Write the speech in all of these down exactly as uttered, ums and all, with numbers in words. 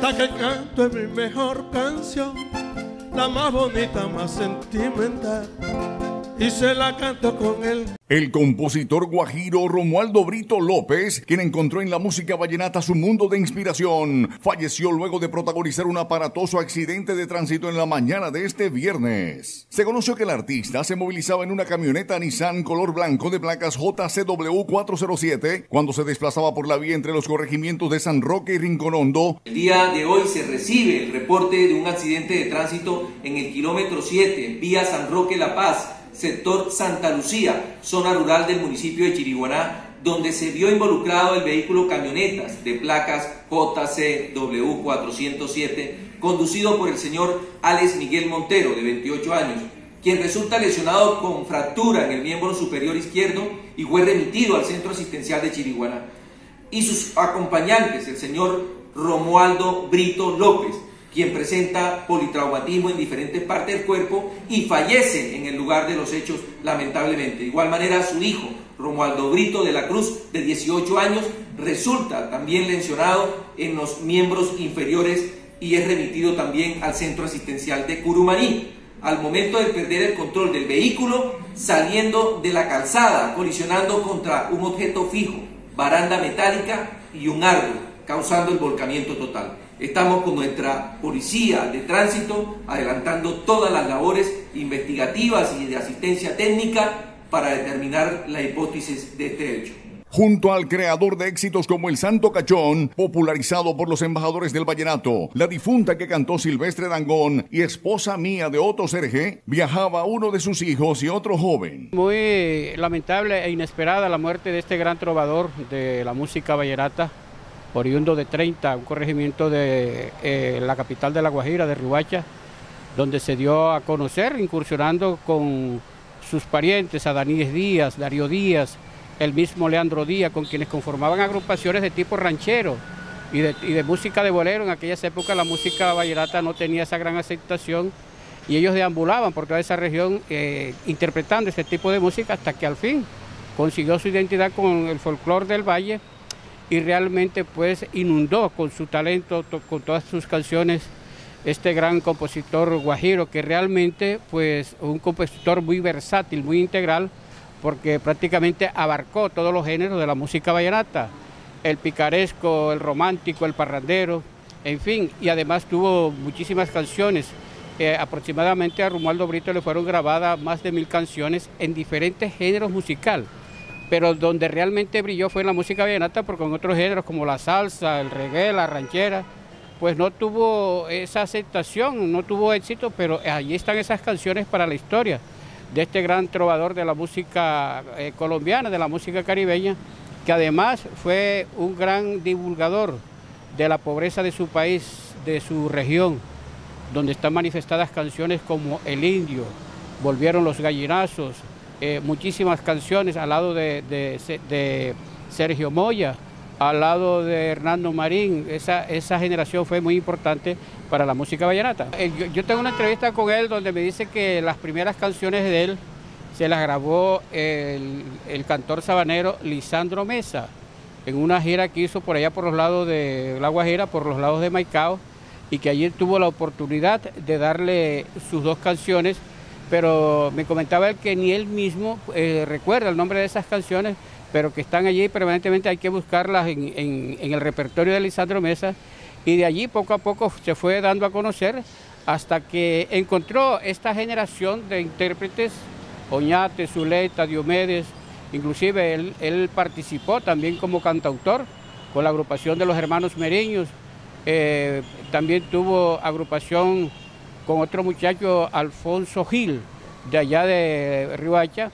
La que canto es mi mejor canción, la más bonita, más sentimental, y se la canto con él. El compositor guajiro Romualdo Brito López, quien encontró en la música vallenata su mundo de inspiración, falleció luego de protagonizar un aparatoso accidente de tránsito en la mañana de este viernes. Se conoció que el artista se movilizaba en una camioneta Nissan color blanco de placas J C W cuatrocientos siete cuando se desplazaba por la vía entre los corregimientos de San Roque y Rincón Hondo. El día de hoy se recibe el reporte de un accidente de tránsito en el kilómetro siete, vía San Roque La Paz, sector Santa Lucía, zona rural del municipio de Chiriguaná, donde se vio involucrado el vehículo camionetas de placas J C W cuatrocientos siete, conducido por el señor Alex Miguel Montero, de veintiocho años, quien resulta lesionado con fractura en el miembro superior izquierdo y fue remitido al centro asistencial de Chiriguaná. Y sus acompañantes, el señor Romualdo Brito López, quien presenta politraumatismo en diferentes partes del cuerpo y fallece en el lugar de los hechos, lamentablemente. De igual manera, su hijo, Romualdo Brito de la Cruz, de dieciocho años, resulta también lesionado en los miembros inferiores y es remitido también al centro asistencial de Curumaní, al momento de perder el control del vehículo, saliendo de la calzada, colisionando contra un objeto fijo, baranda metálica y un árbol, causando el volcamiento total. Estamos con nuestra policía de tránsito adelantando todas las labores investigativas y de asistencia técnica para determinar la hipótesis de este hecho. Junto al creador de éxitos como El Santo Cachón, popularizado por los embajadores del vallenato, la difunta que cantó Silvestre Dangond y esposa mía de Otto Serge, viajaba uno de sus hijos y otro joven. Muy lamentable e inesperada la muerte de este gran trovador de la música vallenata, oriundo de Treinta, un corregimiento de eh, la capital de La Guajira, de Riohacha, donde se dio a conocer incursionando con sus parientes, Adaníes Díaz, Darío Díaz, el mismo Leandro Díaz, con quienes conformaban agrupaciones de tipo ranchero y de, y de música de bolero. En aquellas épocas la música vallenata no tenía esa gran aceptación y ellos deambulaban por toda esa región eh, interpretando ese tipo de música hasta que al fin consiguió su identidad con el folclore del valle y realmente pues inundó con su talento, to, con todas sus canciones, este gran compositor guajiro, que realmente pues un compositor muy versátil, muy integral, porque prácticamente abarcó todos los géneros de la música vallenata, el picaresco, el romántico, el parrandero, en fin, y además tuvo muchísimas canciones. Eh, aproximadamente a Romualdo Brito le fueron grabadas más de mil canciones en diferentes géneros musicales, pero donde realmente brilló fue en la música vallenata, porque en otros géneros como la salsa, el reggae, la ranchera, pues no tuvo esa aceptación, no tuvo éxito, pero allí están esas canciones para la historia de este gran trovador de la música eh, colombiana, de la música caribeña, que además fue un gran divulgador de la pobreza de su país, de su región, donde están manifestadas canciones como El Indio, Volvieron los Gallinazos, Eh, muchísimas canciones al lado de, de, de Sergio Moya, al lado de Hernando Marín. Esa, esa generación fue muy importante para la música vallenata. Eh, yo, yo tengo una entrevista con él donde me dice que las primeras canciones de él se las grabó el, el cantor sabanero Lisandro Mesa en una gira que hizo por allá por los lados de La Guajira, por los lados de Maicao, y que allí tuvo la oportunidad de darle sus dos canciones, pero me comentaba él que ni él mismo eh, recuerda el nombre de esas canciones, pero que están allí permanentemente, hay que buscarlas en, en, en el repertorio de Lisandro Mesa, y de allí poco a poco se fue dando a conocer hasta que encontró esta generación de intérpretes, Oñate, Zuleta, Diomedes. Inclusive él, él participó también como cantautor con la agrupación de los hermanos Meriños, eh, también tuvo agrupación con otro muchacho, Alfonso Gil, de allá de Riohacha,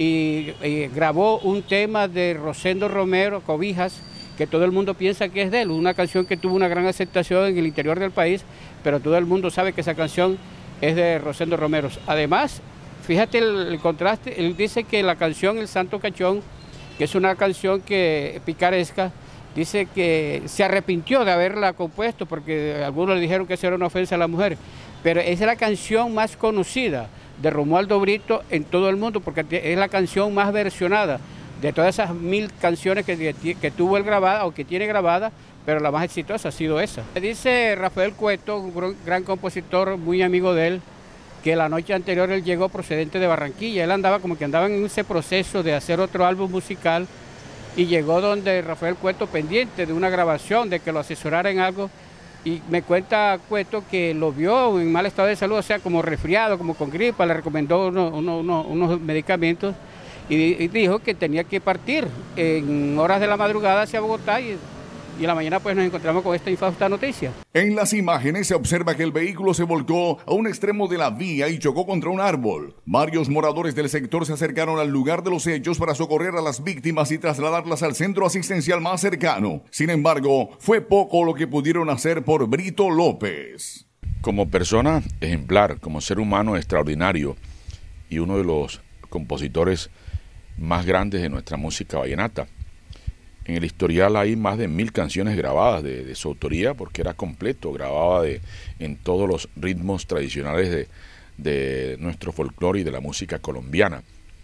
y, y grabó un tema de Rosendo Romero, Cobijas, que todo el mundo piensa que es de él, una canción que tuvo una gran aceptación en el interior del país, pero todo el mundo sabe que esa canción es de Rosendo Romero. Además, fíjate el, el contraste, él dice que la canción El Santo Cachón, que es una canción que picaresca, dice que se arrepintió de haberla compuesto, porque algunos le dijeron que eso era una ofensa a la mujer, pero es la canción más conocida de Romualdo Brito en todo el mundo, porque es la canción más versionada, de todas esas mil canciones que, que tuvo él grabada o que tiene grabada, pero la más exitosa ha sido esa. Dice Rafael Cueto, un gran compositor, muy amigo de él, que la noche anterior él llegó procedente de Barranquilla. Él andaba como que andaba en ese proceso de hacer otro álbum musical y llegó donde Rafael Cueto pendiente de una grabación, de que lo asesorara en algo. Y me cuenta Cueto que lo vio en mal estado de salud, o sea, como resfriado, como con gripa, le recomendó uno, uno, uno, unos medicamentos y, y dijo que tenía que partir en horas de la madrugada hacia Bogotá y, y en la mañana pues nos encontramos con esta infausta noticia. En las imágenes se observa que el vehículo se volcó a un extremo de la vía y chocó contra un árbol. Varios moradores del sector se acercaron al lugar de los hechos para socorrer a las víctimas y trasladarlas al centro asistencial más cercano. Sin embargo, fue poco lo que pudieron hacer por Brito López. Como persona ejemplar, como ser humano extraordinario y uno de los compositores más grandes de nuestra música vallenata. En el historial hay más de mil canciones grabadas de, de su autoría, porque era completo, grababa de, en todos los ritmos tradicionales de, de nuestro folclore y de la música colombiana.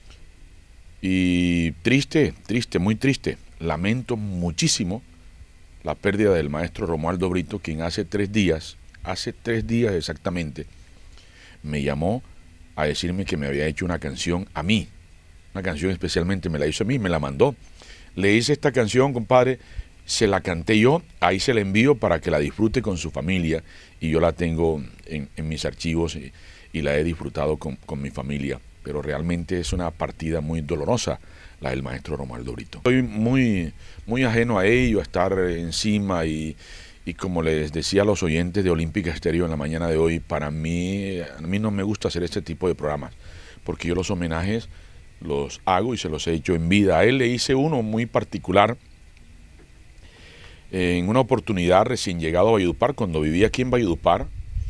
Y triste, triste, muy triste, lamento muchísimo la pérdida del maestro Romualdo Brito, quien hace tres días, hace tres días exactamente, me llamó a decirme que me había hecho una canción a mí, una canción especialmente me la hizo a mí, me la mandó. Le hice esta canción, compadre, se la canté yo, ahí se la envío para que la disfrute con su familia y yo la tengo en, en mis archivos y, y la he disfrutado con, con mi familia. Pero realmente es una partida muy dolorosa la del maestro Romualdo Brito. Estoy muy, muy ajeno a ello, a estar encima y, y como les decía a los oyentes de Olímpica Estéreo en la mañana de hoy, para mí, a mí no me gusta hacer este tipo de programas, porque yo los homenajes los hago y se los he hecho en vida. A él le hice uno muy particular en una oportunidad recién llegado a Valledupar, cuando vivía aquí en Valledupar.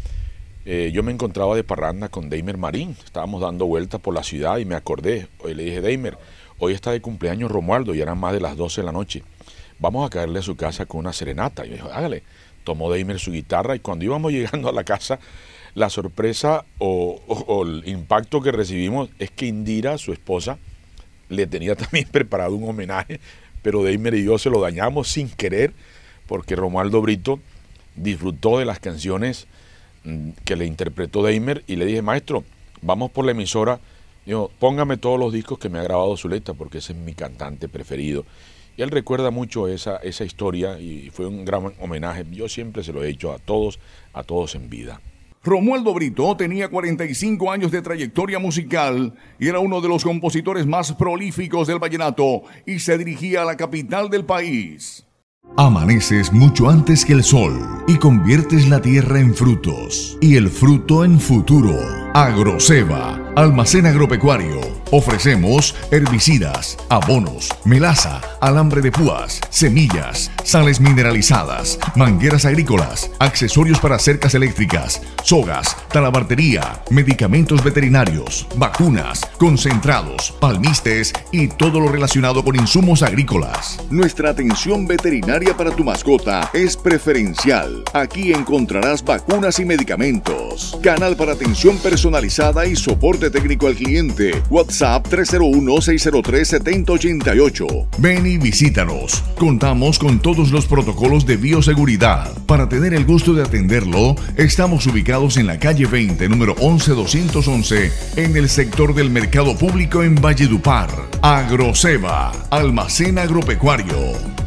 Eh, yo me encontraba de parranda con Deimer Marín, estábamos dando vueltas por la ciudad y me acordé, hoy le dije, Deimer, hoy está de cumpleaños Romualdo y eran más de las doce de la noche, vamos a caerle a su casa con una serenata. Y me dijo, hágale. Tomó Deimer su guitarra y cuando íbamos llegando a la casa, la sorpresa o, o, o el impacto que recibimos es que Indira, su esposa, le tenía también preparado un homenaje, pero Deimer y yo se lo dañamos sin querer, porque Romualdo Brito disfrutó de las canciones que le interpretó Deimer y le dije, maestro, vamos por la emisora, dijo, póngame todos los discos que me ha grabado Zuleta, porque ese es mi cantante preferido. Y él recuerda mucho esa, esa historia y fue un gran homenaje. Yo siempre se lo he hecho a todos, a todos en vida. Romualdo Brito tenía cuarenta y cinco años de trayectoria musical y era uno de los compositores más prolíficos del vallenato y se dirigía a la capital del país. Amaneces mucho antes que el sol y conviertes la tierra en frutos y el fruto en futuro. Agroceba, almacén agropecuario. Ofrecemos herbicidas, abonos, melaza, alambre de púas, semillas, sales mineralizadas, mangueras agrícolas, accesorios para cercas eléctricas, sogas, talabartería, medicamentos veterinarios, vacunas, concentrados, palmistes y todo lo relacionado con insumos agrícolas. Nuestra atención veterinaria para tu mascota es preferencial. Aquí encontrarás vacunas y medicamentos. Canal para atención personalizada y soporte técnico al cliente. WhatsApp tres cero uno, seis cero tres, siete cero ocho ocho. Ven y visítanos. Contamos con todos los protocolos de bioseguridad. Para tener el gusto de atenderlo, estamos ubicados en la calle veinte, número once doscientos once, en el sector del Mercado Público en Valledupar. Agroceba, almacén agropecuario.